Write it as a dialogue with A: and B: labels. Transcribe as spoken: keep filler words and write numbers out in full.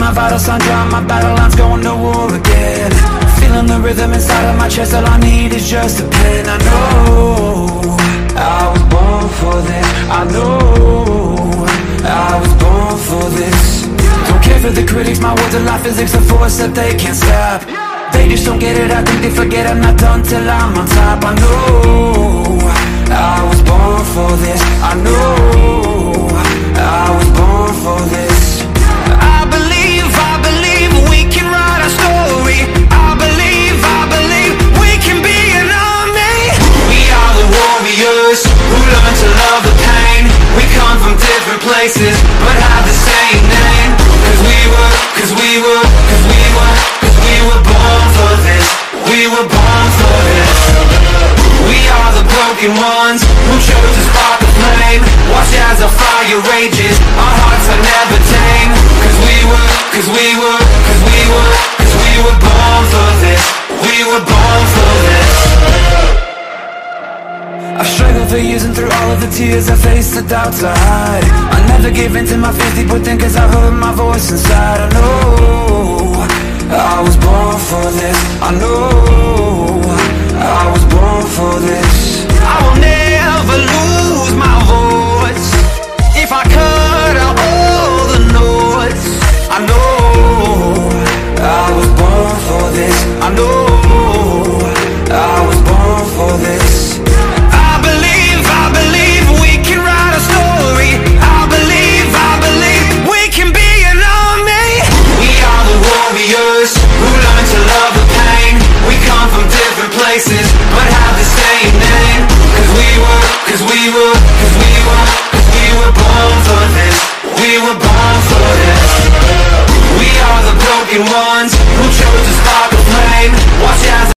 A: my vital sign, drawing my battle lines, going to war again. Feeling the rhythm inside of my chest, all I need is just a pen. I know I was born for this, I know I was born for this. Don't care for the critics, my words are like physics, a force that they can't stop. They just don't get it, I think they forget I'm not done till I'm on top. I know I was born for this, I know I was born for this. I believe, I believe we can write our story. I believe, I believe we can be an army. We are the warriors who learn to love the pain. We come from different places but have the same name. Cause we were, cause we were, cause we were, cause we were born for this. We were born for this. We are the broken ones who chose to spark the flame. Watch as our fire rages, our hearts are never tame. Cause we were, cause we were, cause we were, cause we were born for this. We were born for this. I've struggled for years and through all of the tears I faced the doubts I hide. I never gave in to my fears deep within, cause I heard my voice inside. I know I was born for this, I know I was born for this. I will never lose my voice. If I cut out all the noise, I know I was born for this, I know I was born for this. I believe, I believe we can write a story. I believe, I believe we can be an army. We are the warriors who learn to love the pain. We come from different places but have the same name. Cause we were, cause we were, cause we were, cause we were born for this. We were born for this. We are the broken ones who chose to spark a flame. Watch as